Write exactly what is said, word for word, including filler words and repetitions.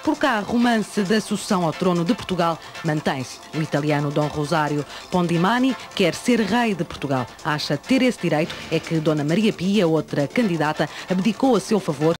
Por cá, romance da sucessão ao trono de Portugal mantém-se. O italiano Dom Rosário Pondimani quer ser rei de Portugal. Acha ter esse direito é que Dona Maria Pia, outra candidata, abdicou a seu favor